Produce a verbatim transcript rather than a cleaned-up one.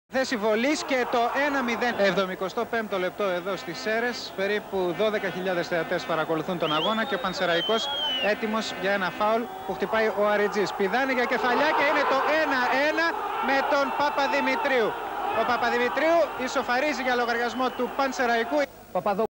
Θέση βολής και το ένα μηδέν. εβδομηκοστό πέμπτο λεπτό εδώ στις Σέρρες. Περίπου δώδεκα χιλιάδες θεατές παρακολουθούν τον αγώνα και ο Πανσεραϊκός έτοιμος για ένα φάουλ που χτυπάει ο Αριτζής. Πηδάνε για κεφαλιά και είναι το ένα ένα με τον Παπαδημητρίου. Ο Παπαδημητρίου ισοφαρίζει για λογαριασμό του Πανσεραϊκού.